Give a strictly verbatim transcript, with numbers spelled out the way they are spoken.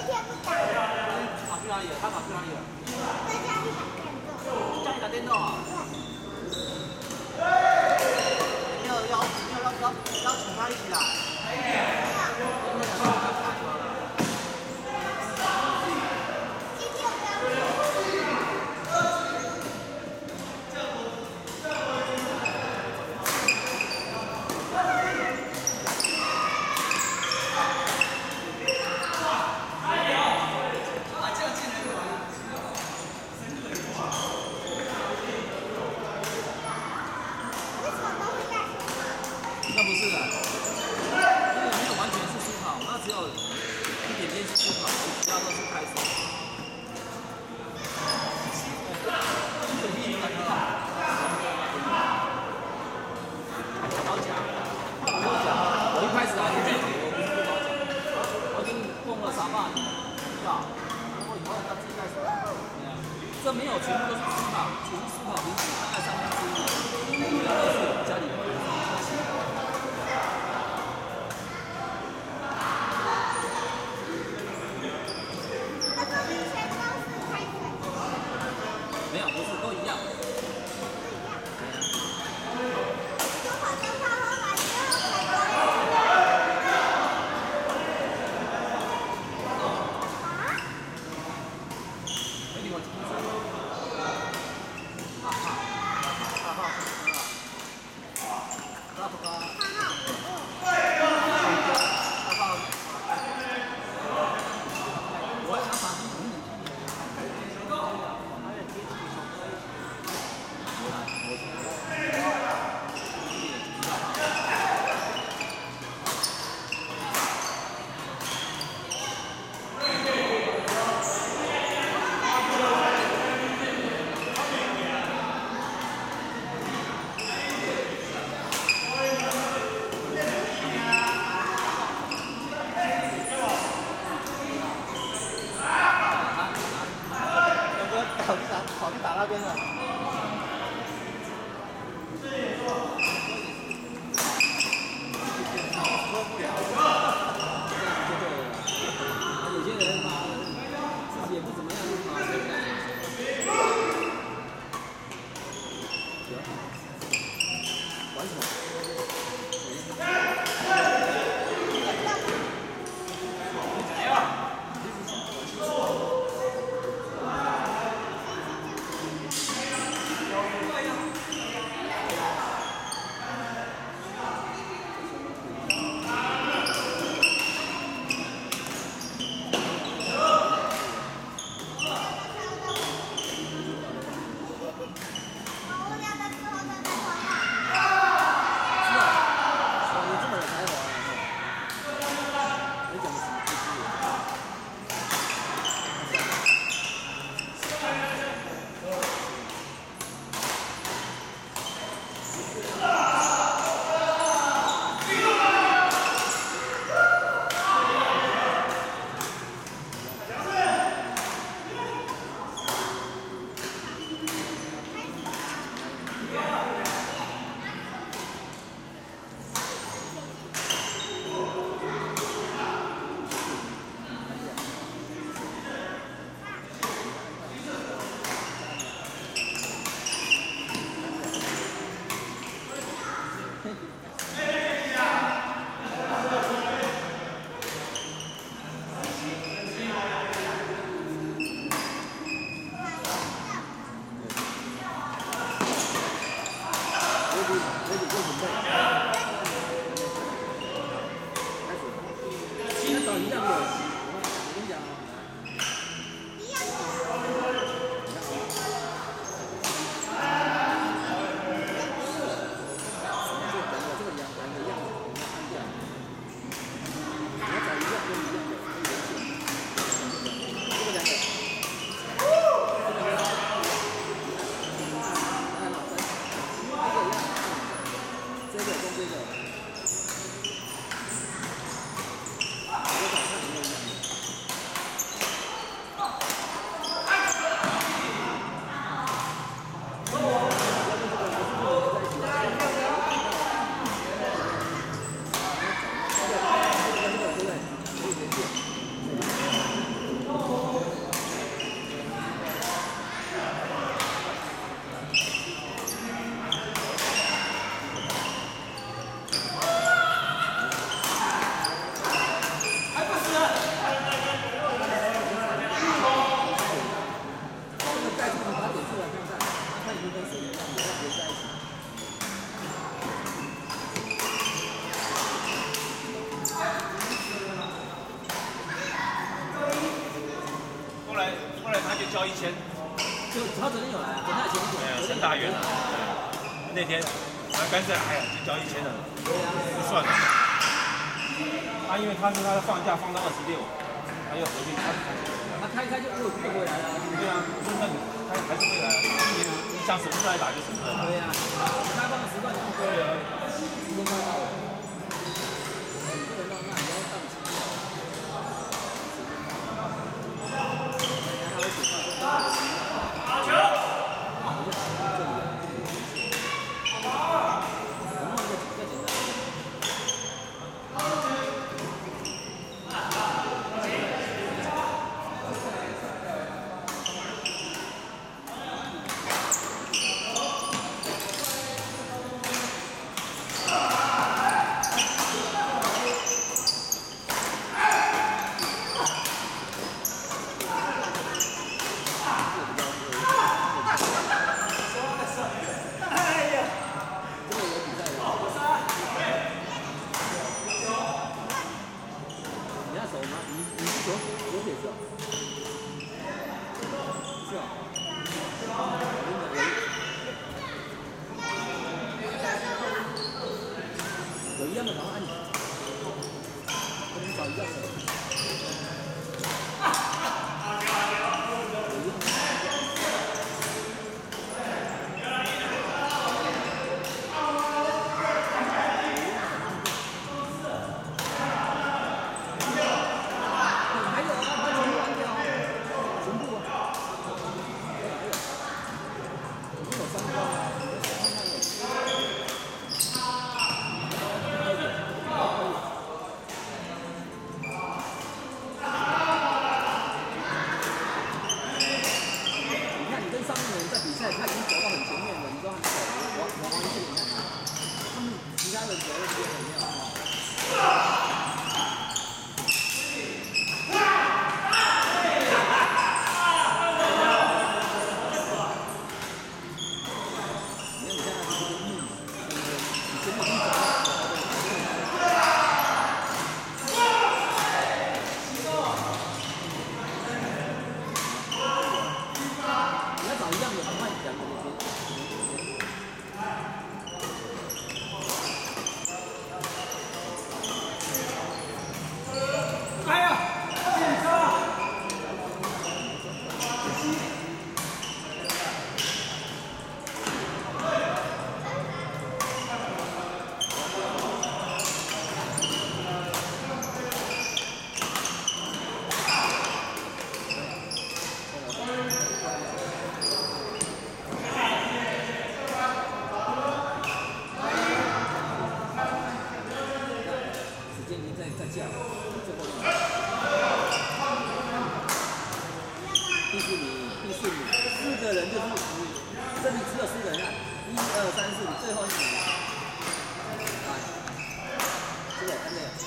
天不打。 跑去哪里了？他跑去哪里了？ 在家里打电动。 家里打电动啊？你有邀你有邀邀邀请他一起来？那不是的，因为没有完全是输跑，那只有一点点是输跑，其他都是开手。好讲，好讲。我一开始还是这样，我不是不好讲，我已经碰了三把年，是吧？然后以后他自己开始。这没有全部都是输跑，只是输跑比起大概三分之一，然后是家里。没有，不是都一样。跑去打，跑去打那边了。受不了。有些人嘛，自己也不怎么样，就跑这个。玩什么？ 过来过来他就交一千。 就他昨天有来啊，昨天还请我。 没有，陈大元啊。那天他干脆哎呀就交一千了，就算了。他因为他是他放假放到二十六，他又回去他。 他开开就又又回来了。 对啊，那你他还是会来，你你想什么时候来打就什么时候打。 对呀，开放时段就可以了，时间快到了。这个让那你要放弃掉。他会写打球。这里啊，我们这比较简单。有一样的赶快按钮，跟你找一样的。第四名，第四名，四个人就是你，这里只有四个人啊，一二三四，最后一名，来，这个看这个。